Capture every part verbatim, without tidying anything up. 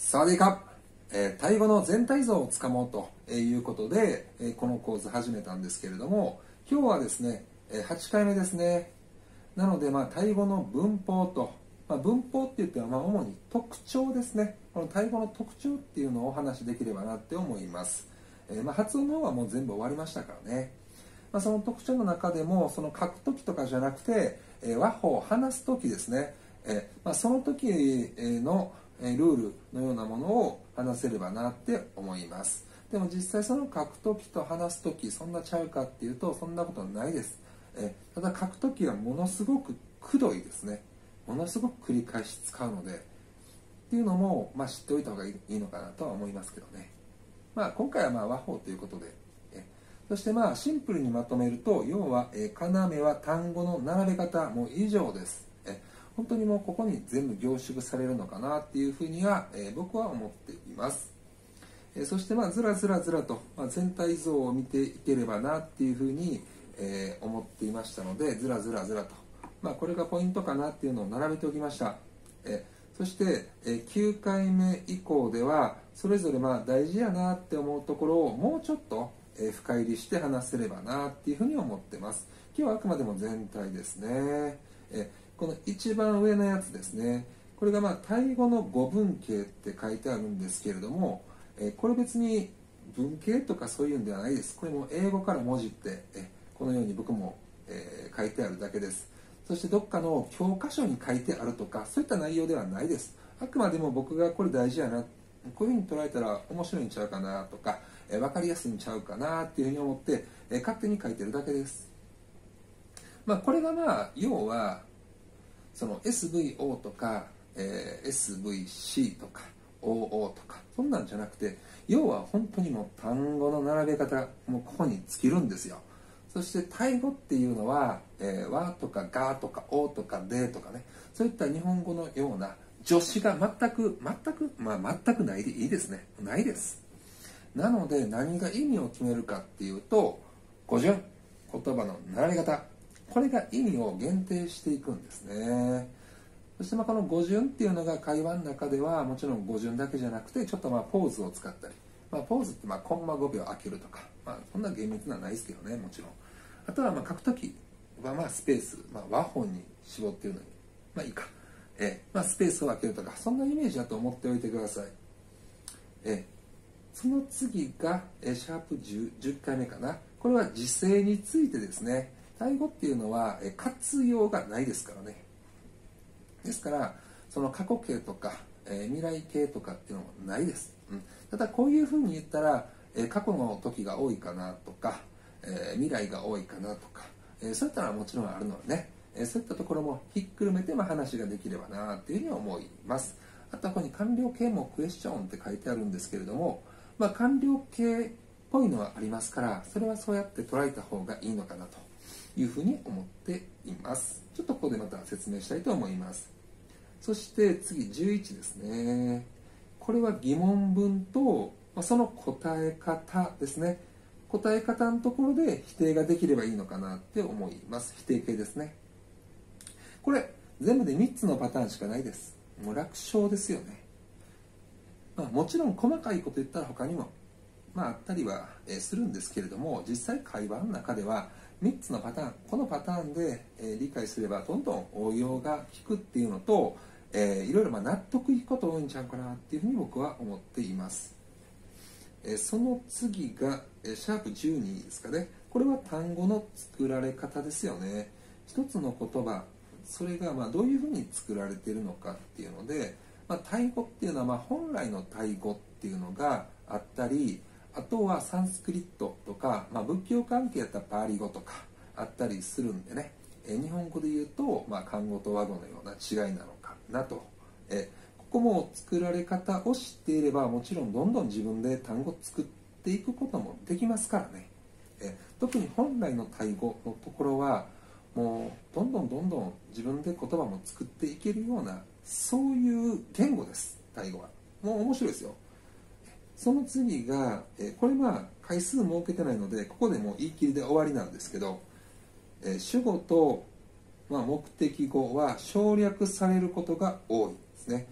サワディーカップ、えー、タイ語の全体像をつかもうということで、えー、この講座始めたんですけれども、今日はですね、はちかいめですね。なので、まあ、タイ語の文法と、まあ、文法って言っては、まあ、主に特徴ですね。このタイ語の特徴っていうのをお話しできればなって思います。えーまあ、発音の方はもう全部終わりましたからね。まあ、その特徴の中でも、その書くときとかじゃなくて、えー、和法を話すときですね。えーまあ、その時のルールのようなものを話せればなって思います。でも実際その書くときと話すときそんなちゃうかっていうとそんなことはないです。えただ書くときはものすごくくどいですね。ものすごく繰り返し使うのでっていうのも、まあ、知っておいた方がいいのかなとは思いますけどね。まあ、今回はまあ和法ということで、えそしてまあシンプルにまとめると、要はえ要は単語の並べ方もう以上です。え本当にもうここに全部凝縮されるのかなっていうふうには、えー、僕は思っています。えー、そしてまあずらずらずらと、まあ、全体像を見ていければなっていうふうに、えー、思っていましたので、ずらずらずらと、まあ、これがポイントかなっていうのを並べておきました。えー、そして、えー、きゅうかいめ以降ではそれぞれまあ大事やなって思うところをもうちょっと、えー、深入りして話せればなっていうふうに思ってます。今日はあくまでも全体ですね。えーこの一番上のやつですね。これがまあタイ語の語文形って書いてあるんですけれども、えこれ別に文形とかそういうんではないです。これも英語から文字ってえこのように僕も、えー、書いてあるだけです。そしてどっかの教科書に書いてあるとかそういった内容ではないです。あくまでも僕がこれ大事やな、こういうふうに捉えたら面白いんちゃうかなとか、え分かりやすいんちゃうかなっていうふうに思って、え勝手に書いてるだけです。まあこれがまあ要はその エスブイオー とか、えー、エスブイシー とか オーオー とかそんなんじゃなくて、要は本当にもう単語の並べ方もうここに尽きるんですよ。そしてタイ語っていうのは、えー、和とかがとかおとかでとかね、そういった日本語のような助詞が全く全くまあ全くないでいいですね。ないです。なので何が意味を決めるかっていうと、語順、言葉の並べ方、これが意味を限定していくんですね。そしてまあこの語順っていうのが会話の中ではもちろん語順だけじゃなくて、ちょっとまあポーズを使ったり、まあ、ポーズってまあコンマごびょう空けるとか、まあ、そんな厳密なのはないですけどね、もちろん。あとはまあ書くときはまあスペース、まあ、和本に絞っているのにまあいいか、えーまあ、スペースを空けるとか、そんなイメージだと思っておいてください。えー、その次が、えー、シャープ 10, じゅっかいめかな。これは時制についてですね。タイ語っていうのは活用がないですからね。ですからその過去形とか、えー、未来形とかっていうのもないです、うん、ただこういうふうに言ったら、えー、過去の時が多いかなとか、えー、未来が多いかなとか、えー、そういったのはもちろんあるのでね、えー、そういったところもひっくるめて、まあ、話ができればなっていうふうに思います。あとはここに完了形もクエスチョンって書いてあるんですけれども、まあ、完了形っぽいのはありますから、それはそうやって捉えた方がいいのかなというふうに思っています。ちょっとここでまた説明したいと思います。そして次じゅういちですね。これは疑問文とその答え方ですね。答え方のところで否定ができればいいのかなって思います。否定形ですね。これ全部でみっつのパターンしかないです。もう楽勝ですよね。まあ、もちろん細かいこと言ったら他にも、まあ、あったりはするんですけれども、実際会話の中ではみっつのパターン、このパターンで、えー、理解すればどんどん応用が効くっていうのと、えー、いろいろまあ納得いくこと多いんちゃうかなっていうふうに僕は思っています。えー、その次が、えー、シャープじゅうにですかね。これは単語の作られ方ですよね。一つの言葉、それがまあどういうふうに作られているのかっていうので、まあ、タイ語っていうのはまあ本来のタイ語っていうのがあったり、あとはサンスクリットとか、まあ、仏教関係やったらパーリ語とかあったりするんでね、え日本語で言うと、まあ、漢語と和語のような違いなのかなと。えここも作られ方を知っていればもちろんどんどん自分で単語作っていくこともできますからね。え特に本来のタイ語のところはもうどんどんどんどん自分で言葉も作っていけるようなそういう言語です。タイ語はもう面白いですよ。その次が、えこれまあ回数設けてないのでここでもう言い切りで終わりなんですけど、え主語と、まあ、目的語は省略されることが多いですね。こ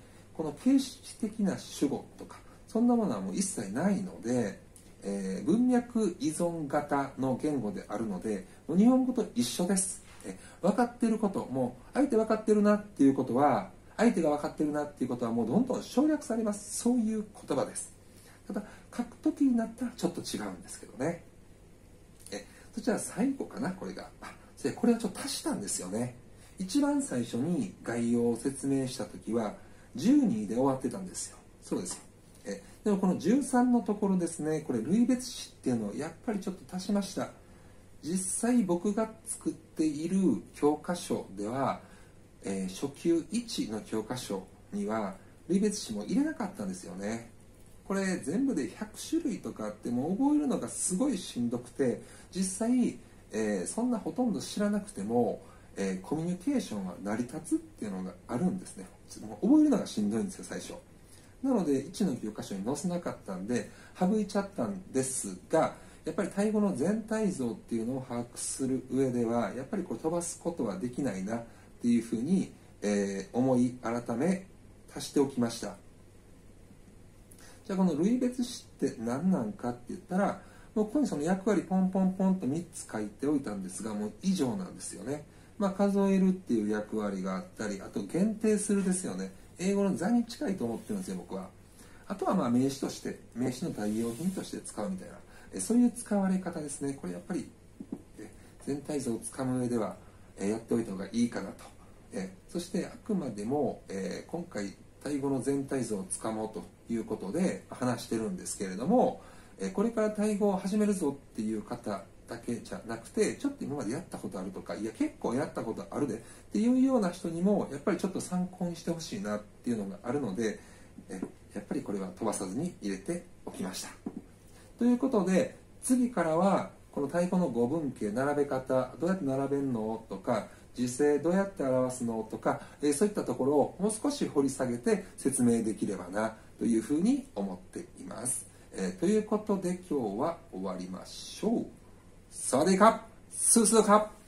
この形式的な主語とかそんなものはもう一切ないので、えー、文脈依存型の言語であるので、もう日本語と一緒です。え分かっていること、もう相手分かってるなっていうことは、相手が分かってるなっていうことはもうどんどん省略されます。そういう言葉です。ただ書く時になったらちょっと違うんですけどね。えそしたら最後かな、これが。あそれこれはちょっと足したんですよね。一番最初に概要を説明した時はじゅうにで終わってたんですよ。そうですよ。えでもこのじゅうさんのところですね、これ類別詞っていうのをやっぱりちょっと足しました。実際僕が作っている教科書では、えー、初級いちの教科書には類別詞も入れなかったんですよね。これ全部でひゃくしゅるいとかあっても覚えるのがすごいしんどくて、実際、えー、そんなほとんど知らなくても、えー、コミュニケーションが成り立つっていうのがあるんですね。もう覚えるのがしんどいんですよ最初。なのでいちの教科書に載せなかったんで省いちゃったんですが、やっぱりタイ語の全体像っていうのを把握する上ではやっぱりこれ飛ばすことはできないなっていうふうに、えー、思い改め足しておきました。じゃあこの類別詞って何なんかって言ったら、もうここにその役割ポンポンポンとみっつ書いておいたんですが、もう以上なんですよね。まあ、数えるっていう役割があったり、あと限定するですよね。英語の座に近いと思ってるんですよ僕は。あとはまあ名詞として名詞の代用品として使うみたいな、えそういう使われ方ですね。これやっぱりえ全体像をつかむ上ではえやっておいた方がいいかなと。えそしてあくまでもえ今回タイ語の全体像をつかもうということで話してるんですけれども、えこれからタイ語を始めるぞっていう方だけじゃなくて、ちょっと今までやったことあるとか、いや結構やったことあるでっていうような人にもやっぱりちょっと参考にしてほしいなっていうのがあるので、えやっぱりこれは飛ばさずに入れておきました。ということで次からはこのタイ語の語文形並べ方どうやって並べるのとか、時制どうやって表すのとか、えそういったところをもう少し掘り下げて説明できればなというふうに思っています。えー、ということで今日は終わりましょう。สวัสดีครับสู้ๆครับ